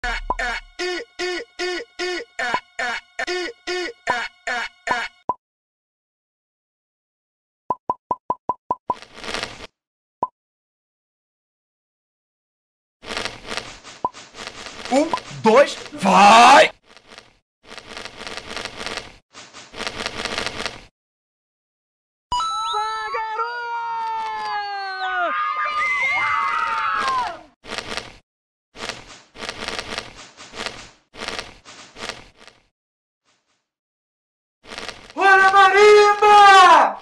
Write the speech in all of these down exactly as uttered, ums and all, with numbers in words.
Um, dois, vai! Bora, marimba!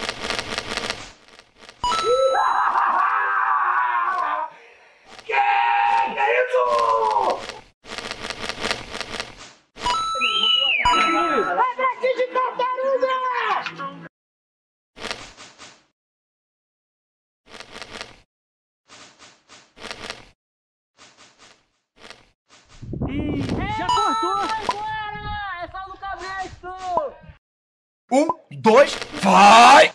Que é isso? Ataque de tartaruga! Ih, já cortou! Agora! É só no cabeço! Um, dois, vai!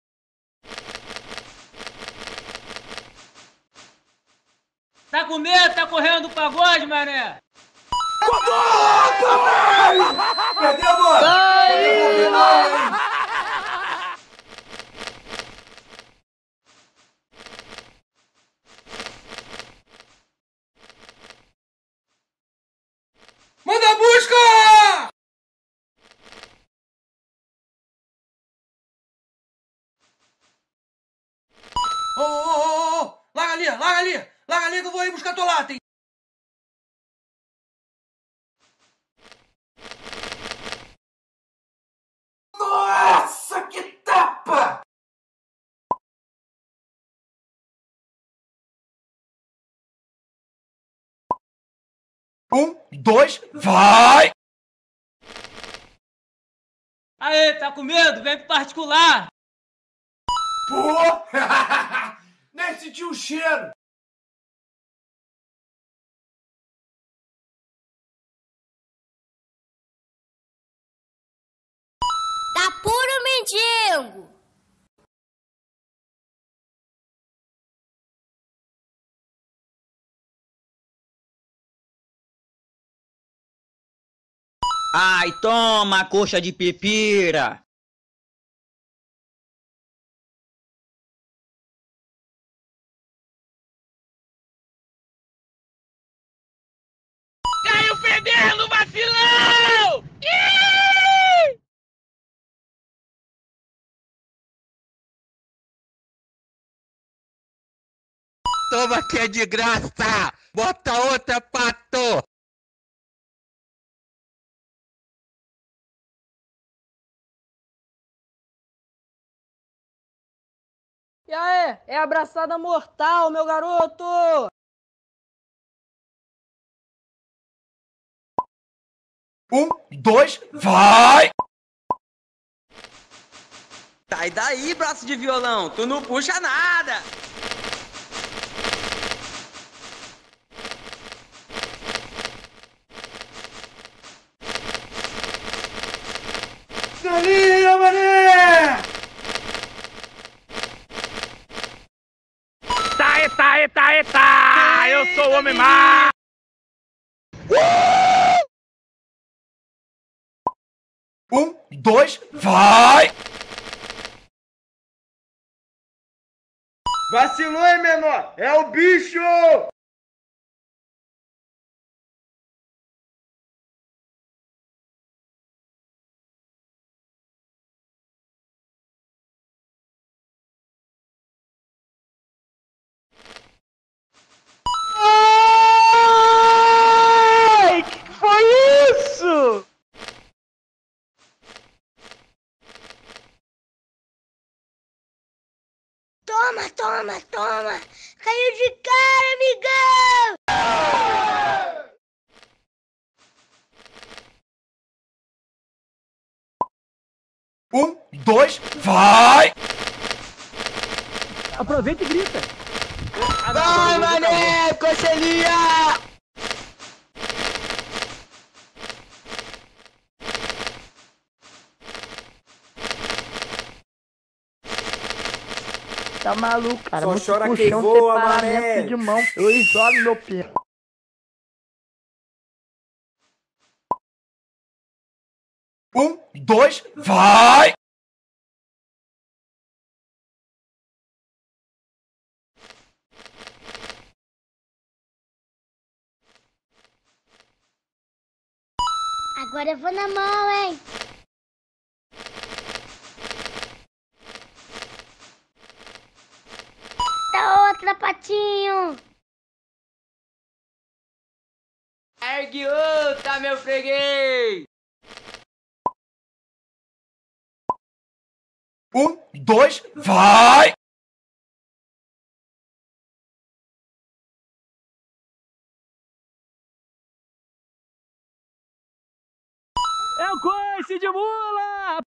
Tá com medo? Tá correndo do pagode, mané? Perdeu agora! Manda a busca! Ô, ô, ô, ô! Larga ali, larga ali! Larga ali que eu vou ir buscar tua lata, hein? Nossa, que tapa! Um, dois, vai! Aê, tá com medo? Vem pro particular! Pô! Nem senti o cheiro! Tá puro mendigo! Ai, toma, coxa de pipira! Caiu perdendo, vacilão! Ih! Toma que é de graça! Bota outra, pato! E aí? É abraçada mortal, meu garoto! Um, dois, vai! Sai daí, braço de violão! Tu não puxa nada! Galinha, mané! Tá, eita, eita, eita! Eu sou o homem má! Um, dois, vai! Vacilou, hein, menor? É o bicho! Ai, que foi isso? Toma, toma, toma! Caiu de cara, amigão! Um, dois, vai! Aproveita e grita! Vai, mané, cochelinha! Tá maluco, cara? Só Muito chora quem puxão, voa, separamento mané. de mão. Eu isolo meu pé. Um, dois, vai! Agora eu vou na mão, hein? Da outra, patinho! Ergue outra, meu freguês! Um, dois, vai! É o coice de mula!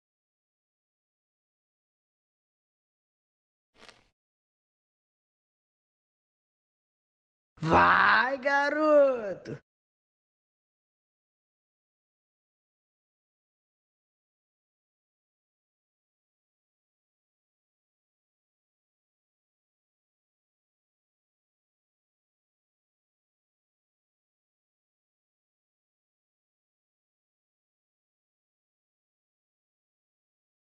Vai, garoto!